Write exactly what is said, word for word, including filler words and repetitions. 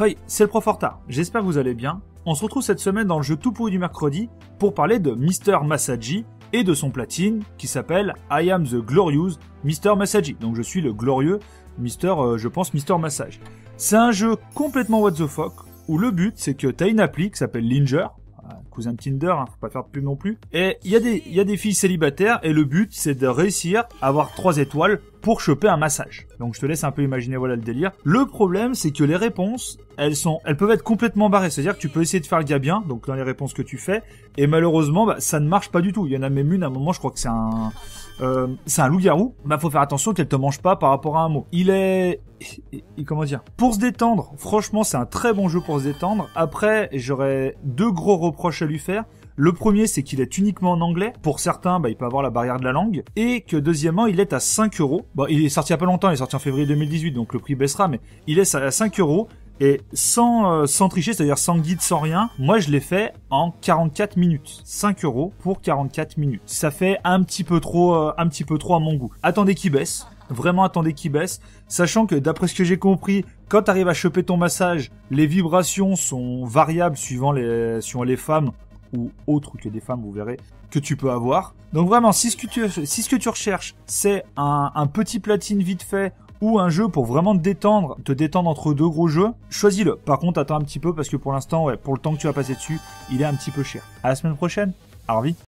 Hey, c'est le prof en retard, j'espère que vous allez bien. On se retrouve cette semaine dans le jeu tout pourri du mercredi pour parler de mister Masaji et de son platine qui s'appelle I am the glorious mister Masaji. Donc je suis le glorieux mister, euh, je pense, mister Massage. C'est un jeu complètement what the fuck où le but c'est que t'as une appli qui s'appelle Linger, cousin de Tinder, hein, faut pas faire de pub non plus. Et il y a des, il y a des filles célibataires et le but c'est de réussir à avoir trois étoiles pour choper un massage. Donc je te laisse un peu imaginer, voilà le délire. Le problème c'est que les réponses, elles sont, elles peuvent être complètement barrées. C'est-à-dire que tu peux essayer de faire le gars bien, donc dans les réponses que tu fais, et malheureusement bah, ça ne marche pas du tout. Il y en a même une à un moment, je crois que c'est un, euh, c'est un loup-garou. Bah faut faire attention qu'elle te mange pas par rapport à un mot. Il est, et comment dire, pour se détendre, franchement c'est un très bon jeu pour se détendre. Après j'aurais deux gros reproches à lui faire. Le premier, c'est qu'il est uniquement en anglais. Pour certains, bah, il peut avoir la barrière de la langue. Et que deuxièmement, il est à cinq euros. Bon, il est sorti il y a pas longtemps, il est sorti en février deux mille dix-huit, donc le prix baissera, mais il est à cinq euros. Et sans, euh, sans tricher, c'est-à-dire sans guide, sans rien, moi je l'ai fait en quarante-quatre minutes. cinq euros pour quarante-quatre minutes. Ça fait un petit peu trop, euh, un petit peu trop à mon goût. Attendez qu'il baisse. Vraiment attendez qu'il baisse. Sachant que d'après ce que j'ai compris, quand tu arrives à choper ton massage, les vibrations sont variables suivant les, suivant les femmes ou autres que des femmes, vous verrez, que tu peux avoir. Donc vraiment, si ce que tu, si ce que tu recherches, c'est un, un petit platine vite fait, ou un jeu pour vraiment te détendre, te détendre entre deux gros jeux, choisis-le. Par contre, attends un petit peu, parce que pour l'instant, ouais, pour le temps que tu vas passer dessus, il est un petit peu cher. À la semaine prochaine. Au revoir.